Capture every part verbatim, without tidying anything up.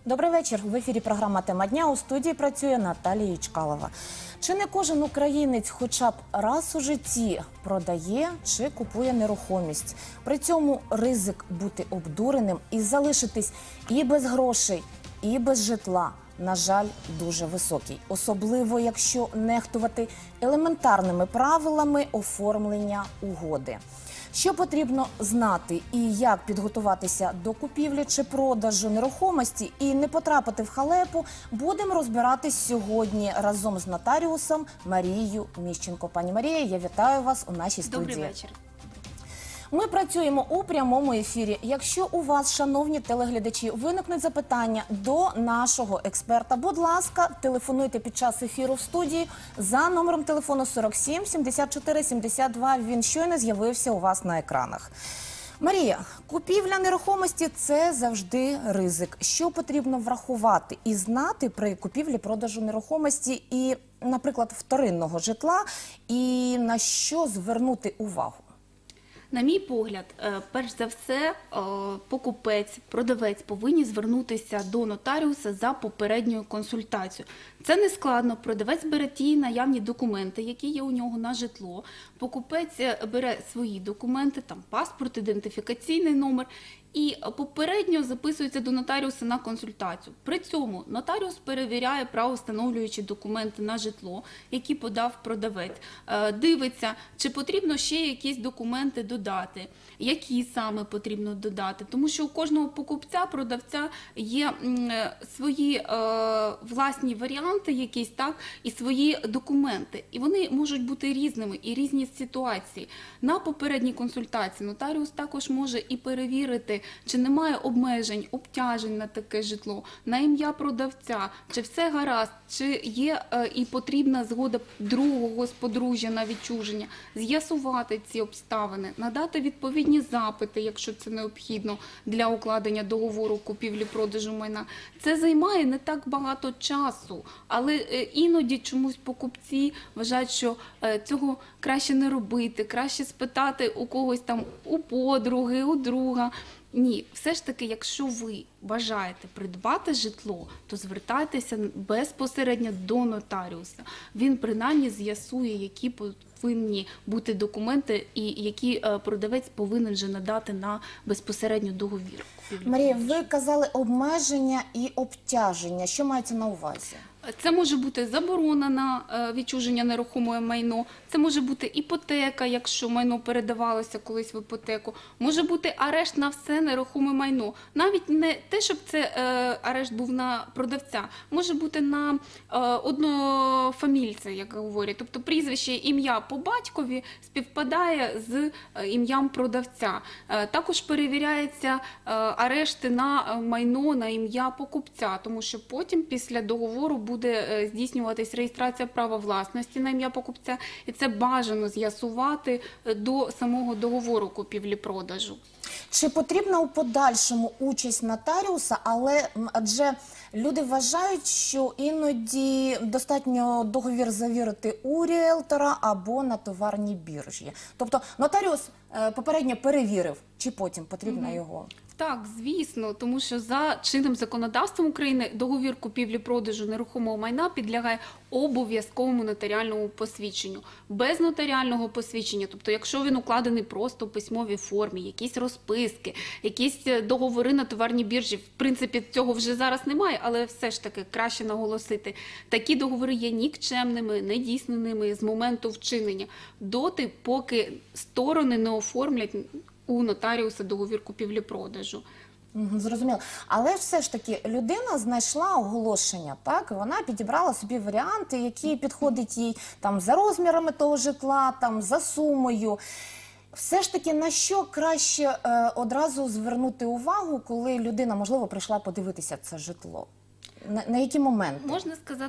Добрий вечір. В ефірі програма «Тема дня». У студії працює Наталія Чкалова. Чи не кожен українець хоча б раз у житті продає чи купує нерухомість? При цьому ризик бути обдуреним і залишитись і без грошей, і без житла, на жаль, дуже високий. Особливо, якщо нехтувати елементарними правилами оформлення угоди. Що потрібно знати і як підготуватися до купівлі чи продажу нерухомості і не потрапити в халепу, будемо розбиратись сьогодні разом з нотаріусом Марією Міщенко. Пані Марія, я вітаю вас у нашій студії. Добрий вечір. Ми працюємо у прямому ефірі. Якщо у вас, шановні телеглядачі, виникнуть запитання до нашого експерта, будь ласка, телефонуйте під час ефіру в студії за номером телефону сорок сім сімдесят чотири сімдесят два. Він щойно з'явився у вас на екранах. Марія, купівля нерухомості – це завжди ризик. Що потрібно врахувати і знати при купівлі-продажу нерухомості і, наприклад, вторинного житла, і на що звернути увагу? На мій погляд, перш за все, покупець, продавець повинні звернутися до нотаріуса за попередньою консультацією. Це не складно, продавець бере ті наявні документи, які є у нього на житло, покупець бере свої документи, там паспорт, ідентифікаційний номер, і попередньо записується до нотаріуса на консультацію. При цьому нотаріус перевіряє правовстановлюючі документи на житло, які подав продавець, дивиться, чи потрібно ще якісь документи додати, які саме потрібно додати. Тому що у кожного покупця, продавця є свої е, власні варіанти якісь, так, і свої документи. І вони можуть бути різними, і різні ситуації. На попередній консультації нотаріус також може і перевірити, чи немає обмежень, обтяжень на таке житло, на ім'я продавця, чи все гаразд, чи є е, і потрібна згода другого з подружжя на відчуження, з'ясувати ці обставини, надати відповідні запити, якщо це необхідно для укладення договору купівлі-продажу майна. Це займає не так багато часу, але е, іноді чомусь покупці вважають, що е, цього краще не робити, краще спитати у когось там, у подруги, у друга. Ні, все ж таки, якщо ви бажаєте придбати житло, то звертайтеся безпосередньо до нотаріуса. Він принаймні з'ясує, які повинні бути документи і які продавець повинен вже надати на безпосередньо договір. Марія, ви казали обмеження і обтяження. Що мається на увазі? Це може бути заборона на відчуження нерухомого майно, це може бути іпотека, якщо майно передавалося колись в іпотеку, може бути арешт на все нерухоме майно. Навіть не те, щоб це арешт був на продавця, може бути на однофамільця, як говорять. Тобто прізвище, ім'я по батькові співпадає з ім'ям продавця. Також перевіряється арешти на майно, на ім'я покупця, тому що потім після договору буде буде здійснюватись реєстрація права власності на ім'я покупця, і це бажано з'ясувати до самого договору купівлі-продажу. Чи потрібна у подальшому участь нотаріуса, але адже люди вважають, що іноді достатньо договір завірити у ріелтора або на товарній біржі. Тобто нотаріус попередньо перевірив, чи потім потрібно mm-hmm. його? Так, звісно, тому що за чинним законодавством України договір купівлі-продажу нерухомого майна підлягає обов'язковому нотаріальному посвідченню. Без нотаріального посвідчення, тобто якщо він укладений просто в письмовій формі, якісь розписки, якісь договори на товарній біржі, в принципі цього вже зараз немає, але все ж таки краще наголосити, такі договори є нікчемними, недійсненими з моменту вчинення, доти, поки сторони не оформлять у нотаріуса договір купівлі-продажу. Зрозуміло. Але все ж таки людина знайшла оголошення, так? Вона підібрала собі варіанти, які підходять їй там за розмірами того житла, там за сумою. Все ж таки, на що краще е, одразу звернути увагу, коли людина, можливо, прийшла подивитися це житло? На, на які моменти? Можна сказати,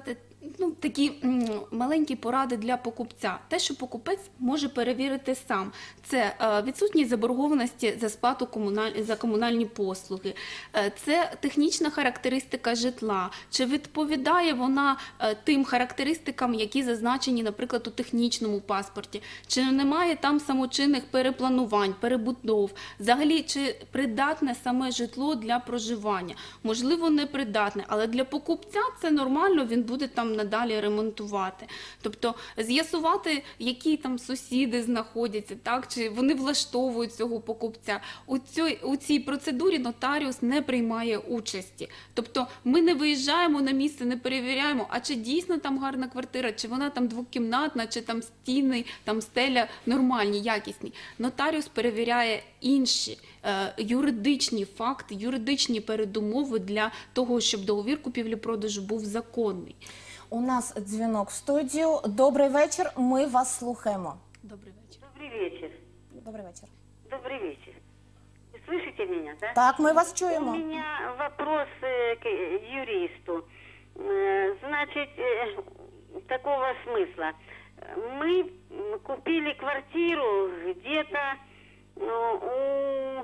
Ну, такі м, маленькі поради для покупця. Те, що покупець може перевірити сам. Це е, відсутність заборгованості за сплату комуналь... за комунальні послуги, е, це технічна характеристика житла, чи відповідає вона е, тим характеристикам, які зазначені, наприклад, у технічному паспорті, чи немає там самочинних перепланувань, перебудов, взагалі, чи придатне саме житло для проживання. Можливо, не придатне, але для покупця це нормально, він буде там надалі ремонтувати. Тобто з'ясувати, які там сусіди знаходяться, так, чи вони влаштовують цього покупця. У цій, у цій процедурі нотаріус не приймає участі. Тобто ми не виїжджаємо на місце, не перевіряємо, а чи дійсно там гарна квартира, чи вона там двокімнатна, чи там стіни, там стеля нормальні, якісні. Нотаріус перевіряє інші е, юридичні факти, юридичні передумови для того, щоб договір купівлі-продажу був законний. У нас дзвінок в студію. Добрий вечір, ми вас слухаємо. Добрий вечір. Добрый вечер. Добрий вечір. Добрый вечер. Вы слышите меня, да? Так, ми вас У чуємо. меня вопрос э, к юристу. Э, Значит, э, такого смысла. Мы м, купили квартиру где-то ну, у...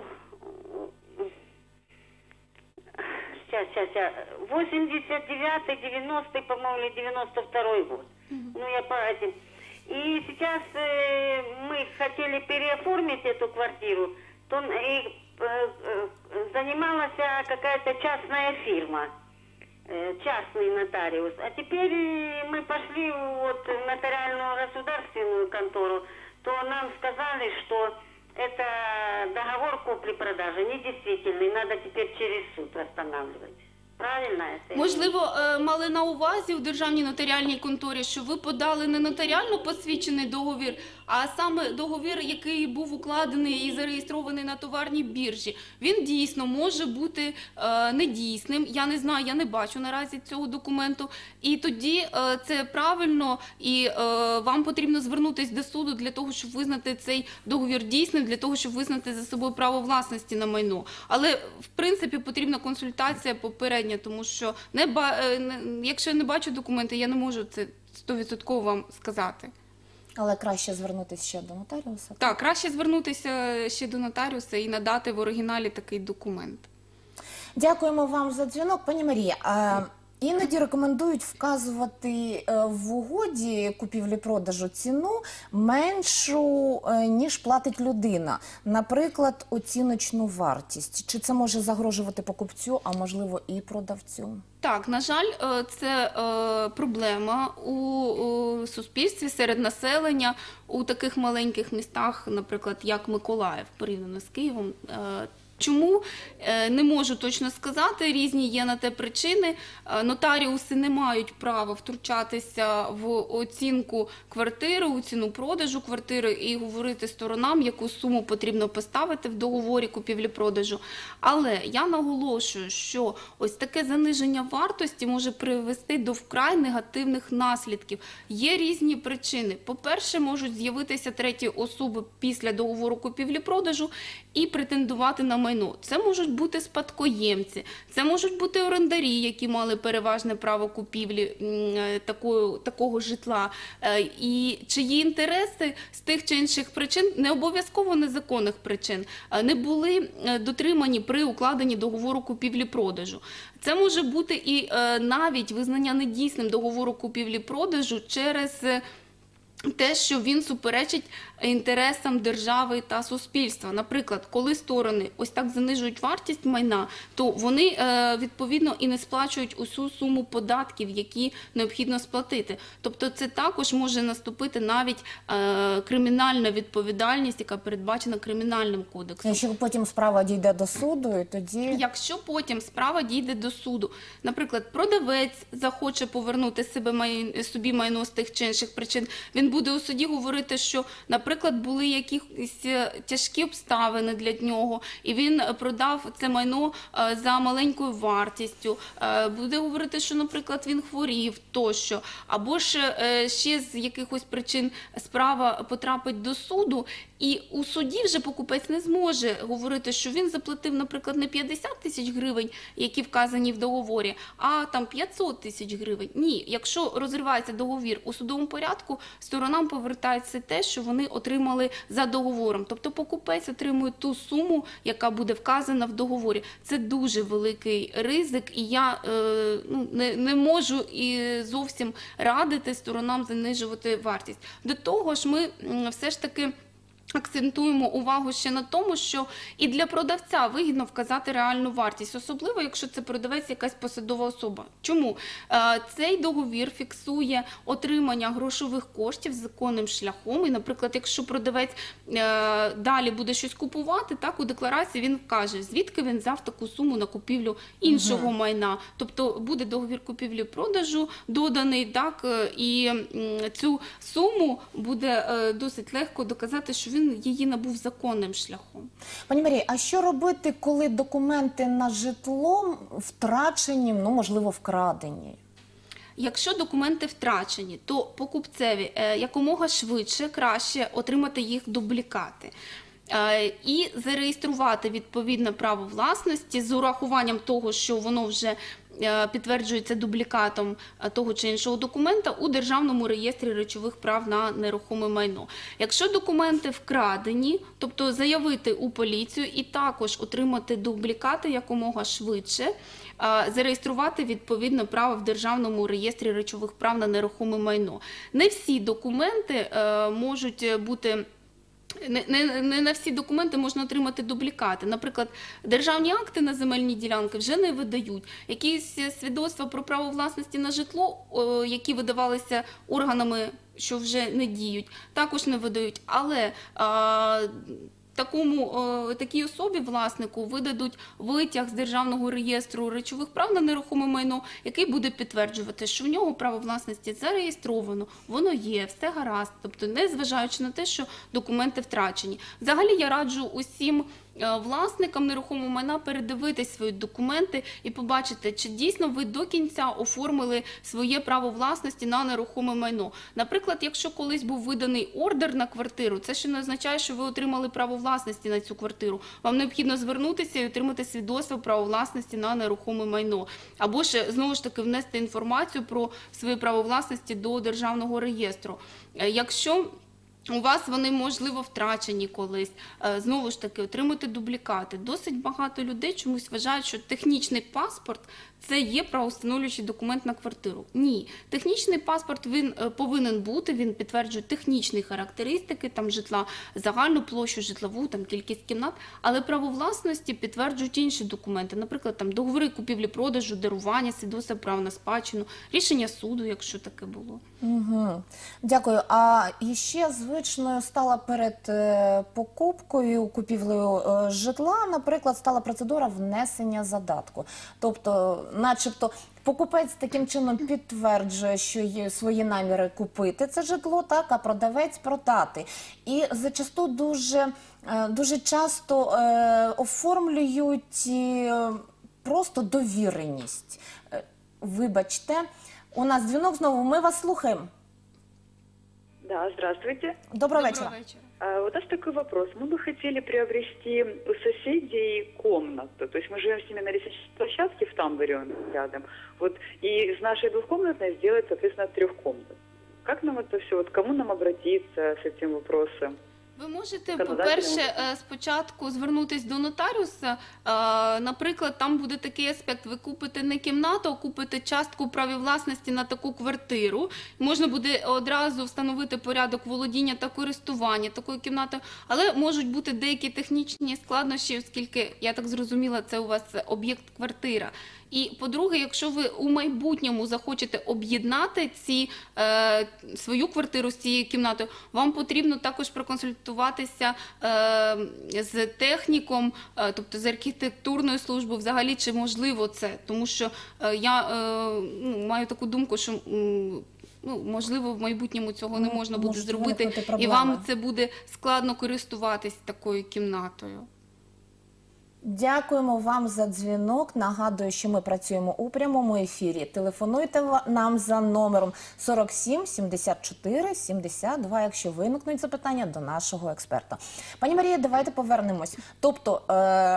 Сейчас, сейчас, сейчас. восемьдесят девятый, девяностый, по-моему, или девяносто второй год. Ну, я по этим... И сейчас э, мы хотели переоформить эту квартиру, то и, э, э, занималась какая-то частная фирма, э, частный нотариус. А теперь э, мы пошли вот в нотариальную государственную контору, то нам сказали, что это договор купли-продажи недействительный, надо теперь через суд восстанавливать. Правильно это? Можливо, е, мали на увазі у Державній нотаріальній конторі, що ви подали не нотаріально посвідчений договір, а саме договір, який був укладений і зареєстрований на товарній біржі. Він дійсно може бути е, недійсним. Я не знаю, я не бачу наразі цього документу. І тоді е, це правильно, і е, вам потрібно звернутися до суду для того, щоб визнати цей договір дійсним, для того, щоб визнати за собою право власності на майно. Але, в принципі, потрібна консультація попередня, тому що не ба... е, не- якщо я не бачу документи, я не можу це сто відсотків вам сказати. Але краще звернутися ще до нотаріуса. Так, краще звернутися ще до нотаріуса і надати в оригіналі такий документ. Дякуємо вам за дзвінок. Пані Марія, а іноді рекомендують вказувати е, в угоді купівлі-продажу ціну меншу, е, ніж платить людина. Наприклад, оціночну вартість. Чи це може загрожувати покупцю, а можливо і продавцю? Так, на жаль, е, це е, проблема у, у суспільстві, серед населення, у таких маленьких містах, наприклад, як Миколаїв, порівняно з Києвом. Е, Чому? Е, Не можу точно сказати, різні є на те причини. Е, Нотаріуси не мають права втручатися в оцінку квартири, у ціну продажу квартири і говорити сторонам, яку суму потрібно поставити в договорі купівлі-продажу. Але я наголошую, що ось таке заниження вартості може привести до вкрай негативних наслідків. Є різні причини. По-перше, можуть з'явитися треті особи після договору купівлі-продажу і претендувати на майно. Це можуть бути спадкоємці, це можуть бути орендарі, які мали переважне право купівлі м, такого, такого житла. Е, І чиї інтереси з тих чи інших причин, не обов'язково незаконних причин, е, не були е, дотримані при укладенні договору купівлі-продажу. Це може бути і е, навіть визнання недійсним договору купівлі-продажу через е, те, що він суперечить інтересам держави та суспільства. Наприклад, коли сторони ось так занижують вартість майна, то вони е, відповідно і не сплачують усю суму податків, які необхідно сплатити. Тобто це також може наступити навіть е, кримінальна відповідальність, яка передбачена Кримінальним кодексом. Якщо потім справа дійде до суду, і тоді... Якщо потім справа дійде до суду, наприклад, продавець захоче повернути себе май... собі майно з тих чи інших причин, він буде у суді говорити, що, наприклад, були якісь тяжкі обставини для нього, і він продав це майно е, за маленькою вартістю. Е, буде говорити, що, наприклад, він хворів тощо, або ж е, ще з якихось причин справа потрапить до суду, і у суді вже покупець не зможе говорити, що він заплатив, наприклад, не п'ятдесят тисяч гривень, які вказані в договорі, а там п'ятсот тисяч гривень. Ні, якщо розривається договір у судовому порядку, сторонам повертається те, що вони отримали за договором. Тобто покупець отримує ту суму, яка буде вказана в договорі. Це дуже великий ризик, і я е, ну, не, не можу і зовсім радити сторонам занижувати вартість. До того ж, ми м, все ж таки акцентуємо увагу ще на тому, що і для продавця вигідно вказати реальну вартість, особливо, якщо це продавець якась посадова особа. Чому? Е, Цей договір фіксує отримання грошових коштів законним шляхом, і, наприклад, якщо продавець е, далі буде щось купувати, так, у декларації він вкаже, звідки він взяв таку суму на купівлю іншого угу. майна. Тобто буде договір купівлі-продажу доданий, так, е, і м, цю суму буде е, досить легко доказати, що він її набув законним шляхом. Пані Марії, а що робити, коли документи на житло втрачені, ну, можливо, вкрадені? Якщо документи втрачені, то покупцеві е, якомога швидше краще отримати їх дублікати. Е, і зареєструвати відповідне право власності з урахуванням того, що воно вже підтверджується дублікатом того чи іншого документа у Державному реєстрі речових прав на нерухоме майно. Якщо документи вкрадені, тобто заявити у поліцію і також отримати дублікати якомога швидше, зареєструвати відповідне право в Державному реєстрі речових прав на нерухоме майно. Не всі документи можуть бути Не, не, не на всі документи можна отримати дублікати. Наприклад, державні акти на земельні ділянки вже не видають. Якісь свідоцтва про право власності на житло, о, які видавалися органами, що вже не діють, також не видають. Але а, Такому, о, такій особі, власнику, видадуть витяг з Державного реєстру речових прав на нерухоме майно, який буде підтверджувати, що в нього право власності зареєстровано, воно є, все гаразд, тобто не зважаючи на те, що документи втрачені. Взагалі я раджу усім власникам нерухомого майна передивитись свої документи і побачити, чи дійсно ви до кінця оформили своє право власності на нерухоме майно. Наприклад, якщо колись був виданий ордер на квартиру, це ще не означає, що ви отримали право власності на цю квартиру. Вам необхідно звернутися і отримати свідоцтво право власності на нерухоме майно. Або ж, знову ж таки, внести інформацію про своє право власності до Державного реєстру. Якщо у вас вони, можливо, втрачені колись. Знову ж таки, отримати дублікати. Досить багато людей чомусь вважають, що технічний паспорт – це є правовстановлюючий документ на квартиру. Ні. Технічний паспорт він повинен бути, він підтверджує технічні характеристики, там житла, загальну площу, житлову, там кількість кімнат, але право власності підтверджують інші документи. Наприклад, там договори купівлі-продажу, дарування, свідоцтво права на спадщину, рішення суду, якщо таке було. Угу. Дякую. А ще звичною стала перед покупкою, купівлею житла, наприклад, стала процедура внесення задатку. Тобто, начебто, покупець таким чином підтверджує, що є свої наміри купити це житло, так, а продавець продати. І зачасту дуже, дуже часто е, оформлюють е, просто довіреність. Е, вибачте, у нас дзвінок знову, ми вас слухаємо. Да, здравствуйте. Доброго вечера. Доброго вечера. А, вот у нас такой вопрос. Мы бы хотели приобрести у соседей комнату. То есть мы живем с ними на лестничной площадке в тамбуре рядом. Вот, и из нашей двухкомнатной сделать, соответственно, трехкомнатную. Как нам это все, вот кому нам обратиться с этим вопросом? Ви можете, по-перше, спочатку звернутися до нотаріуса. Наприклад, там буде такий аспект, ви купите не кімнату, а купите частку праві власності на таку квартиру. Можна буде одразу встановити порядок володіння та користування такою кімнатою, але можуть бути деякі технічні складнощі, оскільки, я так зрозуміла, це у вас об'єкт-квартира. І, по-друге, якщо ви у майбутньому захочете об'єднати ці е, свою квартиру з цією кімнатою, вам потрібно також проконсультуватися е, з техніком, е, тобто з архітектурною службою, взагалі, чи можливо це. Тому що е, я е, ну, маю таку думку, що м, ну, можливо, в майбутньому цього не Ну, можна буде можуть зробити, виникнути і проблеми. вам це буде складно користуватись такою кімнатою. Дякуємо вам за дзвінок. Нагадую, що ми працюємо у прямому ефірі. Телефонуйте ва- нам за номером сорок сім сімдесят чотири сімдесят два, якщо виникнуть запитання до нашого експерта. Пані Марія, давайте повернемось. Тобто, е-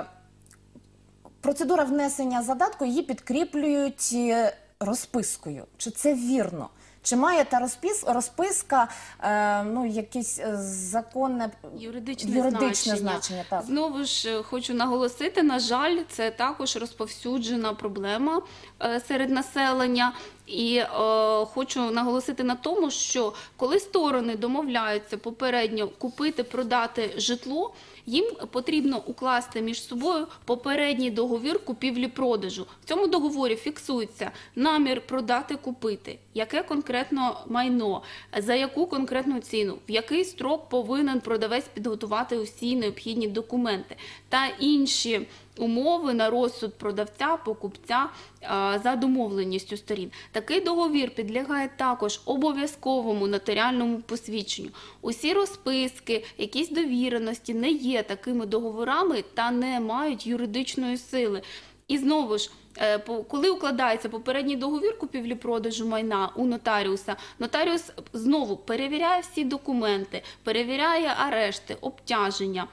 процедура внесення задатку, її підкріплюють е, розпискою. Чи це вірно? Чи має та розпис, розписка е, ну, якесь е, законне Юридичне, юридичне значення. значення? Так. Знову ж е, хочу наголосити, на жаль, це також розповсюджена проблема е, серед населення. І е, хочу наголосити на тому, що коли сторони домовляються попередньо купити, продати житло, їм потрібно укласти між собою попередній договір купівлі-продажу. В цьому договорі фіксується намір продати, купити, яке конкретно майно, за яку конкретну ціну, в який строк повинен продавець підготувати усі необхідні документи та інші умови на розсуд продавця, покупця а, за домовленістю сторін. Такий договір підлягає також обов'язковому нотаріальному посвідченню. Усі розписки, якісь довіреності не є такими договорами та не мають юридичної сили. І знову ж, е, по- коли укладається попередній договір купівлі-продажу майна у нотаріуса, нотаріус знову перевіряє всі документи, перевіряє арешти, обтяження.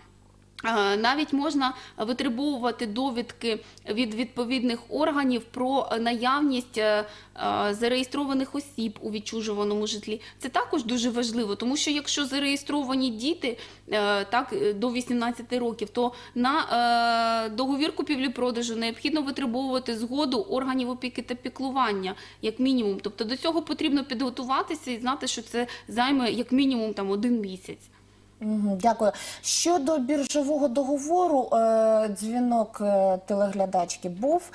Е, Навіть можна витребовувати довідки від відповідних органів про наявність е, е, зареєстрованих осіб у відчужуваному житлі. Це також дуже важливо, тому що якщо зареєстровані діти е, так, е, до вісімнадцяти років, то на е, договір купівлі-продажу необхідно витребовувати згоду органів опіки та піклування, як мінімум. Тобто до цього потрібно підготуватися і знати, що це займе як мінімум там, один місяць. Мгм, Дякую. Щодо біржового договору, е, дзвінок е, телеглядачки був.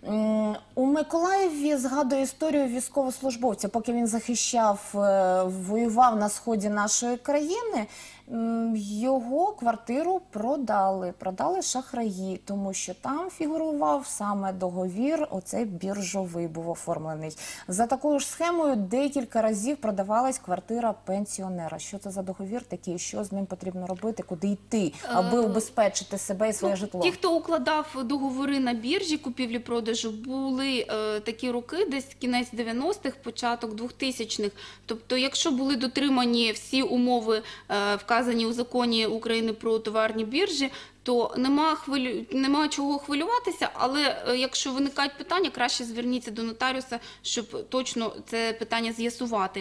М, У Миколаєві згадує історію військовослужбовця, поки він захищав, е, воював на сході нашої країни, м, його квартиру продали, продали шахраї, тому що там фігурував саме договір, оцей біржовий був оформлений. За такою ж схемою декілька разів продавалась квартира пенсіонера. Що це за договір такий, що з ним потрібно робити, куди йти, аби убезпечити себе і своє Ну, житло? Ті, хто укладав договори на біржі купівлі-продажу, були е, такі роки, десь кінець дев'яностих, початок двохтисячних. Тобто, якщо були дотримані всі умови, е, вказані у законі України про товарні біржі, то нема, хвилю... нема чого хвилюватися, але е, якщо виникають питання, краще зверніться до нотаріуса, щоб точно це питання з'ясувати.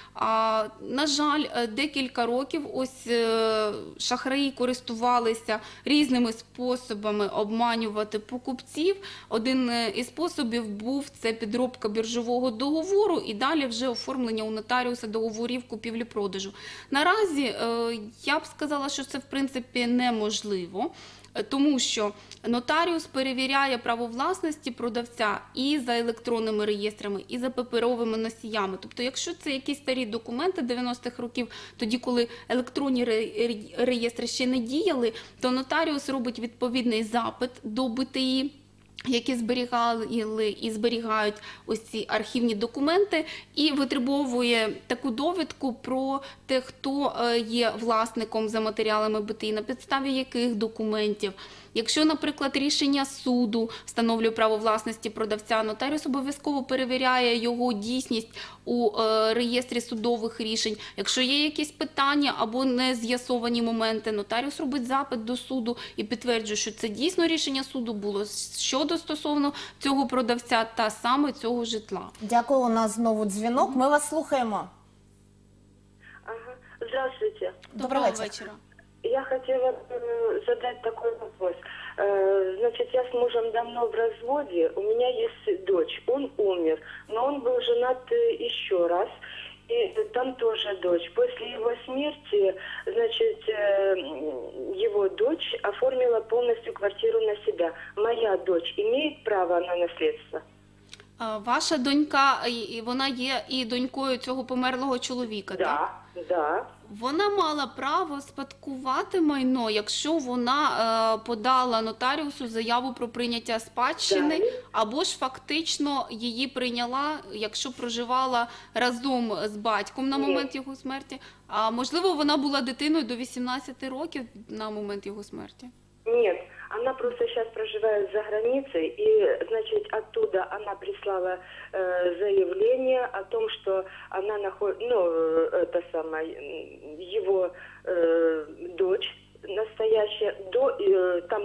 А, на жаль, е, декілька років ось е, шахраї користувалися різними способами обманювати покупців. Один е, із способів був це підробка біржового договору і далі вже оформлення у нотаріуса договорів купівлі-продажу. Наразі е, я б сказала, що це в принципі неможливо. Тому що нотаріус перевіряє право власності продавця і за електронними реєстрами, і за паперовими носіями. Тобто, якщо це якісь старі документи дев'яностих років, тоді, коли електронні ре- реєстри ще не діяли, то нотаріус робить відповідний запит до Б Т І, які зберігали і зберігають ось ці архівні документи, і витребовує таку довідку про те, хто е, є власником за матеріалами Б Т І, на підставі яких документів. Якщо, наприклад, рішення суду встановлює право власності продавця, нотаріус обов'язково перевіряє його дійсність у е, реєстрі судових рішень. Якщо є якісь питання або не з'ясовані моменти, нотаріус робить запит до суду і підтверджує, що це дійсно рішення суду було щодо стосовно цього продавця та саме цього житла. Дякую, у нас знову дзвінок, ми вас слухаємо. Ага. Здравствуйте. Доброго вечора. вечора. Я хотела э, задать такой вопрос. Э, значит, я с мужем давно в разводе, у меня есть дочь, он умер, но он был женат э, еще раз, и там тоже дочь. После его смерти, значит, э, его дочь оформила полностью квартиру на себя. Моя дочь имеет право на наследство? А Ваша донька, і- і вона є і донькою цього померлого чоловіка, так? Да, да. Вона мала право спадкувати майно, якщо вона е, подала нотаріусу заяву про прийняття спадщини, Далі. або ж фактично її прийняла, якщо проживала разом з батьком на Ні. момент його смерті. А можливо, вона була дитиною до вісімнадцяти років на момент його смерті. Нет, она просто сейчас проживает за границей, и, значит, оттуда она прислала э, заявление о том, что она находит, ну, э, это самое, м, его э, дочь настоящая, до, э, там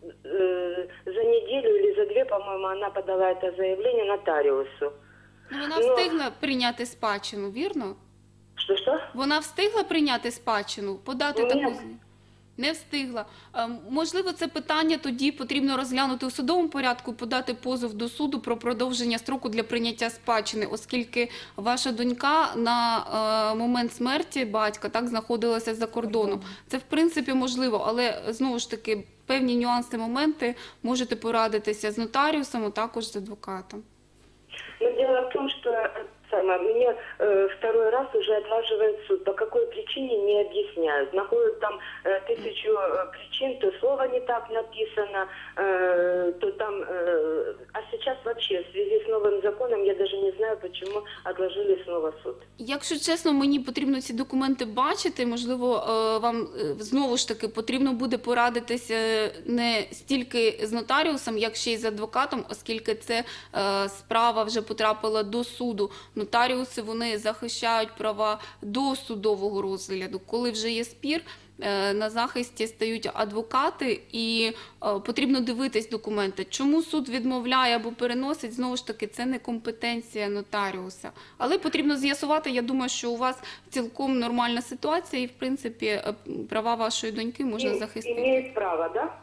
э, за неделю или за две, по-моему, она подала это заявление нотариусу. Ну, вона Ну, встигла прийняти спадщину, вірно? Что-что? Вона встигла прийняти спадщину, подати Ні. таку заяву? Не встигла. Е, Можливо, це питання тоді потрібно розглянути у судовому порядку, подати позов до суду про продовження строку для прийняття спадщини, оскільки ваша донька на е, момент смерті батька так знаходилася за кордоном. Це в принципі можливо, але знову ж таки певні нюанси, моменти можете порадитися з нотаріусом, а також з адвокатом. Но дело в том, что э, самое, мне э, второй раз уже отлаживает суд. По какой причине не объясняют. Находят там э, тысячу э, причин, то слово не так написано, э, то там... Э, а сейчас вообще в связи с новым законом я даже не знаю, почему отложили снова суд. Якщо чесно, мені потрібно ці документи бачити, можливо, е, вам е, знову ж таки потрібно буде порадитися не стільки з нотаріусом, як ще й з адвокатом, оскільки це е, справа вже потрапила до суду. Нотаріуси, вони захищають права до судового розгляду. Коли вже є спір, е, на захисті стають адвокати, і е, потрібно дивитись документи. Чому суд відмовляє або переносить, знову ж таки, це не компетенція нотаріуса. Але потрібно з'ясувати, я думаю, що у вас цілком нормальна ситуація, і, в принципі, е, права вашої доньки можна И- захистити. Имеет право, да?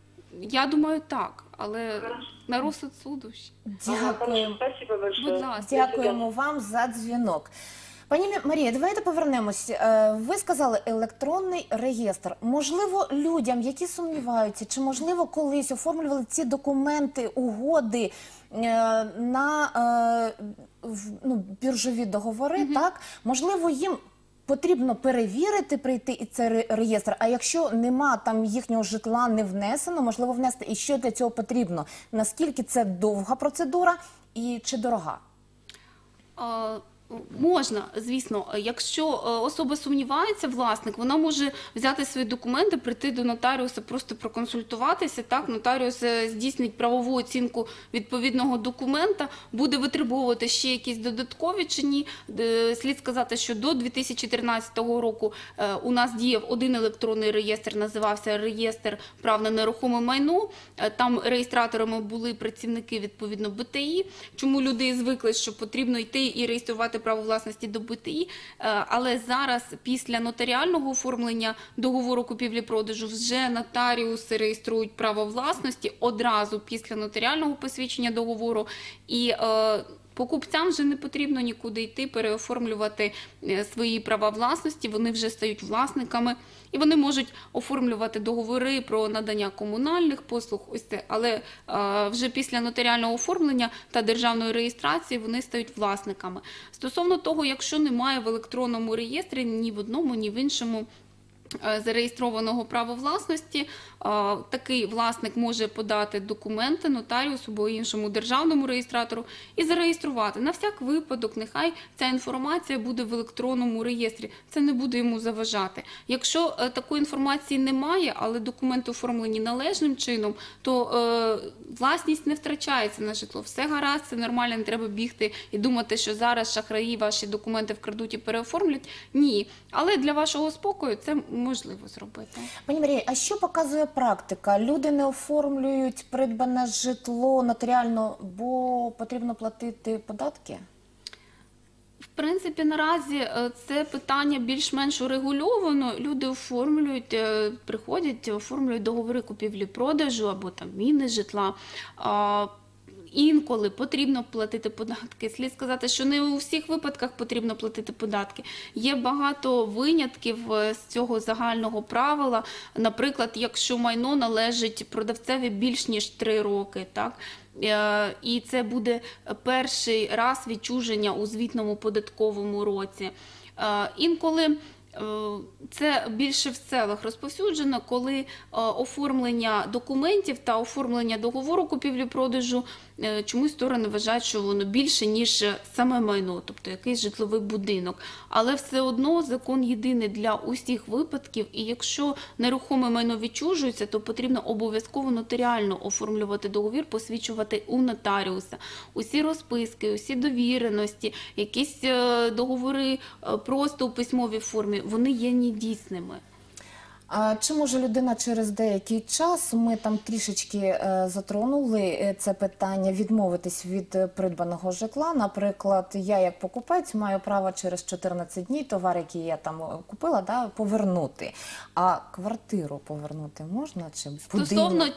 Я думаю, так, але Хорошо. на розсуд суду ще. Ага, Дякуємо. хорошо. Спасибо большое. Будь ласка. Дякуємо вам за дзвінок. Пані Марія, давайте повернемось. Е, Ви сказали електронний реєстр. Можливо, людям, які сумніваються, чи можливо колись оформлювали ці документи, угоди е, на е, в- ну, біржові договори, так? Можливо, їм потрібно перевірити, прийти і цей ре- реєстр, а якщо нема там їхнього житла, не внесено, можливо внести. І що для цього потрібно? Наскільки це довга процедура і чи дорога? А, Можна, звісно. Якщо е, особа сумнівається, власник, вона може взяти свої документи, прийти до нотаріуса, просто проконсультуватися. Так, нотаріус е, здійснить правову оцінку відповідного документа, буде витребовувати ще якісь додаткові чи ні. Е, Слід сказати, що до дві тисячі тринадцятого року е, у нас діяв один електронний реєстр, називався реєстр прав на нерухоме майно. Е, Там реєстраторами були працівники відповідно Б Т І. Чому люди і звикли, що потрібно йти і реєструвати право власності до Б Т І, але зараз після нотаріального оформлення договору купівлі-продажу вже нотаріуси реєструють право власності одразу після нотаріального посвідчення договору, і е, покупцям вже не потрібно нікуди йти, переоформлювати е, свої права власності, вони вже стають власниками, і вони можуть оформлювати договори про надання комунальних послуг, ось це, але е, вже після нотаріального оформлення та державної реєстрації вони стають власниками. Стосовно того, якщо немає в електронному реєстрі ні в одному, ні в іншому е, зареєстрованого права власності, е, такий власник може подати документи нотаріусу або іншому державному реєстратору і зареєструвати. На всяк випадок, нехай ця інформація буде в електронному реєстрі, це не буде йому заважати. Якщо е, такої інформації немає, але документи оформлені належним чином, то е, власність не втрачається на житло. Все гаразд, це нормально, не треба бігти і думати, що зараз шахраї ваші документи вкрадуть і переоформлять. Ні. Але для вашого спокою це можливо зробити. Пані Марія, а що показує практика? Люди не оформлюють придбане житло нотаріально, бо потрібно платити податки? В принципі, наразі е, це питання більш-менш урегульовано. Люди оформлюють, е, приходять, оформлюють договори купівлі-продажу або там міни житла. А, Інколи потрібно платити податки. Слід сказати, що не у всіх випадках потрібно платити податки. Є багато винятків е, з цього загального правила. Наприклад, якщо майно належить продавцеві більш ніж три роки, так? Е, І це буде перший раз відчуження у звітному податковому році. Е, Інколи Це більше в селах розповсюджено, коли е, оформлення документів та оформлення договору купівлі-продажу е, чомусь сторони вважають, що воно більше, ніж саме майно, тобто якийсь житловий будинок. Але все одно закон єдиний для усіх випадків, і якщо нерухоме майно відчужується, то потрібно обов'язково нотаріально оформлювати договір, посвідчувати у нотаріуса. Усі розписки, усі довіреності, якісь е, договори е, просто у письмовій формі, вони є недійсними. А чи може людина через деякий час, ми там трішечки е, затронули е, це питання, відмовитись від е, придбаного житла? Наприклад, я як покупець маю право через чотирнадцять днів товар, який я там е, купила, да, повернути. А квартиру повернути можна чи Стосовно будинок?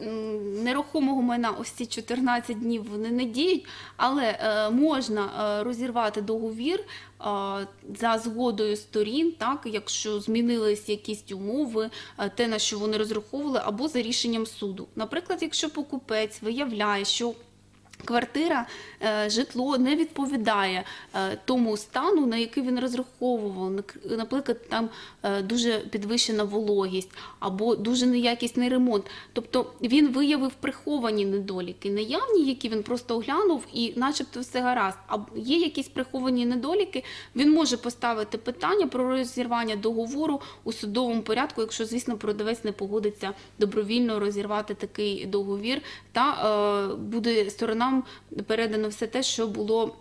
м, нерухомого майна, ось ці чотирнадцять днів вони не діють, але е, можна е, розірвати договір е, за згодою сторін, так, якщо змінились якісь умови, е, те, на що вони розраховували, або за рішенням суду. Наприклад, якщо покупець виявляє, що квартира, е, житло не відповідає е, тому стану, на який він розраховував. Нак- Наприклад, там е, дуже підвищена вологість або дуже неякісний ремонт. Тобто він виявив приховані недоліки, наявні, які він просто оглянув і начебто все гаразд. А є якісь приховані недоліки, він може поставити питання про розірвання договору у судовому порядку, якщо, звісно, продавець не погодиться добровільно розірвати такий договір, та е, буде сторонам передано все те, що було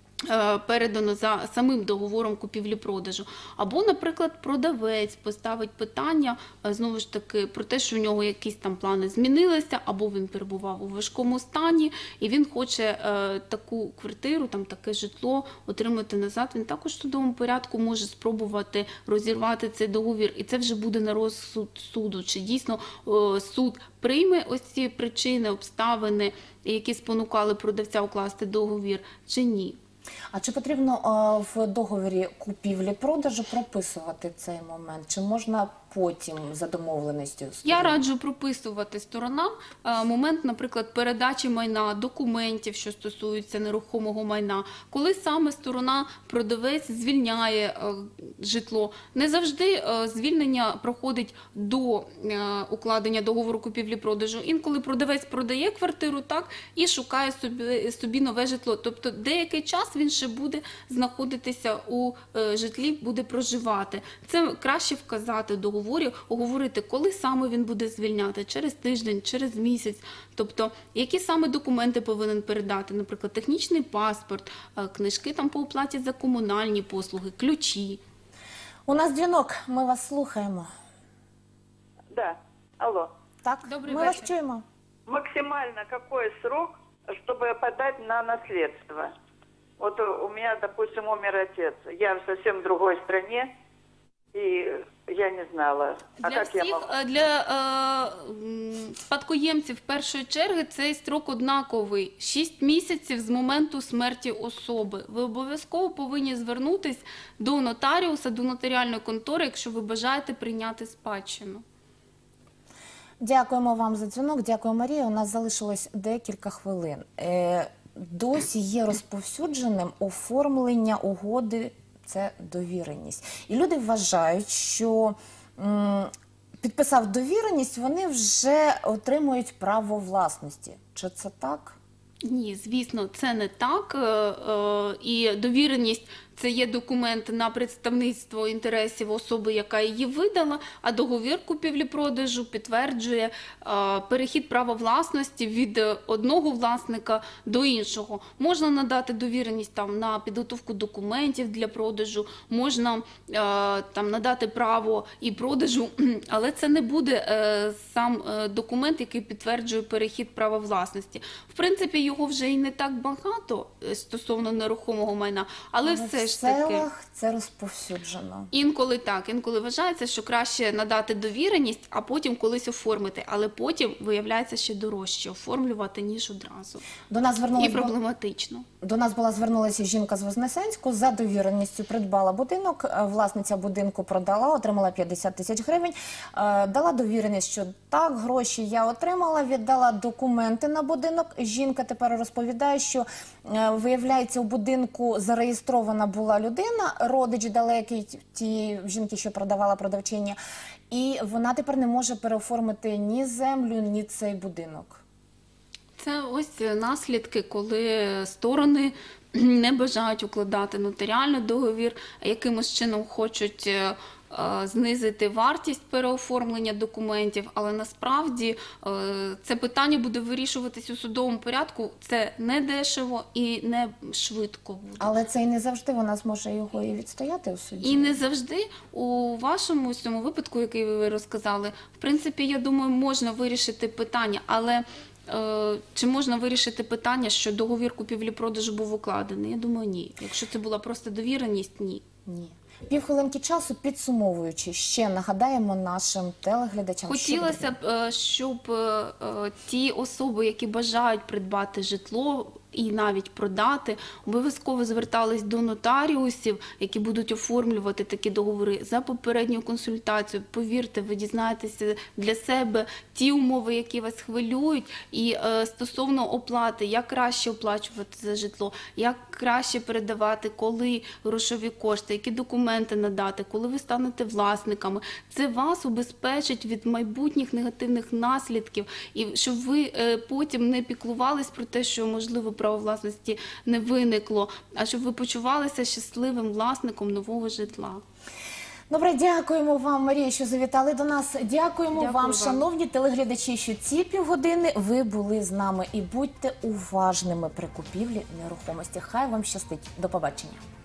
е, передано за самим договором купівлі-продажу. Або, наприклад, продавець поставить питання, е, знову ж таки, про те, що у нього якісь там плани змінилися, або він перебував у важкому стані, і він хоче е, таку квартиру, там, таке житло отримати назад. Він також в судовому порядку може спробувати розірвати цей договір. І це вже буде на розсуд суду, чи дійсно е, суд прийме ось ці причини, обставини, які спонукали продавця укласти договір, чи ні. А чи потрібно а, в договорі купівлі-продажу прописувати цей момент? Чи можна потім за домовленістю? Я раджу прописувати сторонам е, момент, наприклад, передачі майна, документів, що стосуються нерухомого майна, коли саме сторона продавець звільняє е, житло. Не завжди е, звільнення проходить до е, укладення договору купівлі-продажу. Інколи продавець продає квартиру, так, і шукає собі, собі нове житло. Тобто деякий час він ще буде знаходитися у е, житлі, буде проживати. Це краще вказати в договорі, оговорити, коли саме він буде звільняти, через тиждень, через місяць. Тобто, які саме документи повинен передати, наприклад, технічний паспорт, е, книжки там по оплаті за комунальні послуги, ключі. У нас дзвінок, ми вас слухаємо. Да, алло. Так, Добрий ми вечір. вас чуємо. Максимально какой срок, чтобы подать на наследство? Вот у меня, допустим, умер отец. Я в совсем другой стране, и я не знала. А Для как я всіх, могу? е, для е, м, спадкоємців першої черги цей строк однаковий – шість місяців з моменту смерті особи. Ви обов'язково повинні звернутись до нотаріуса, до нотаріальної контори, якщо ви бажаєте прийняти спадщину. Дякуємо вам за дзвінок, дякую, Марія. У нас залишилось декілька хвилин. Е, досі є розповсюдженим оформлення угоди, це довіреність. І люди вважають, що м, підписав довіреність, вони вже отримують право власності. Чи це так? Ні, звісно, це не так. Е, е, І довіреність – це є документ на представництво інтересів особи, яка її видала, а договір купівлі-продажу підтверджує е, перехід права власності від одного власника до іншого. Можна надати довіреність там на підготовку документів для продажу, можна е, там надати право і продажу, але це не буде е, сам е, документ, який підтверджує перехід права власності. В принципі, його вже і не так багато е, стосовно нерухомого майна, але Але все в ж таки. селах це розповсюджено. Інколи так, інколи вважається, що краще надати довіреність, а потім колись оформити. Але потім виявляється ще дорожче оформлювати, ніж одразу. До нас І звернулась проблематично. До нас була звернулася жінка з Вознесенську, за довіреністю придбала будинок, е, власниця будинку продала, отримала п'ятдесят тисяч гривень, е, дала довіреність, що так, гроші я отримала, віддала документи на будинок, жінка тепер тепер розповідає, що е, виявляється, у будинку зареєстрована була людина, родич далекий тієї жінки, що продавала продавчиня, і вона тепер не може переоформити ні землю, ні цей будинок. Це ось наслідки, коли сторони не бажають укладати нотаріальний договір, а якимось чином хочуть е, е, знизити вартість переоформлення документів, але насправді е, це питання буде вирішуватись у судовому порядку. Це не дешево і не швидко буде. Але це і не завжди вона зможе його і відстояти у суді. І не завжди у вашому ось цьому випадку, який ви розказали, в принципі, я думаю, можна вирішити питання, але е, чи можна вирішити питання, що договір купівлі-продажу був укладений? Я думаю, ні. Якщо це була просто довіреність, ні. Ні. Півхвилинки часу, підсумовуючи, ще нагадаємо нашим телеглядачам, Хотілося що б, е, щоб е, е, ті особи, які бажають придбати житло і навіть продати, обов'язково звертались до нотаріусів, які будуть оформлювати такі договори за попередню консультацію. Повірте, ви дізнаєтеся для себе ті умови, які вас хвилюють, і е, стосовно оплати, як краще оплачувати за житло, як краще передавати, коли грошові кошти, які документи надати, коли ви станете власниками. Це вас убезпечить від майбутніх негативних наслідків, і щоб ви е, потім не піклувались про те, що, можливо, право власності не виникло, а щоб ви почувалися щасливим власником нового житла. Добре, дякуємо вам, Марія, що завітали до нас. Дякуємо Дякую вам, вам. шановні телеглядачі, що ці півгодини ви були з нами. І будьте уважними при купівлі нерухомості. Хай вам щастить. До побачення.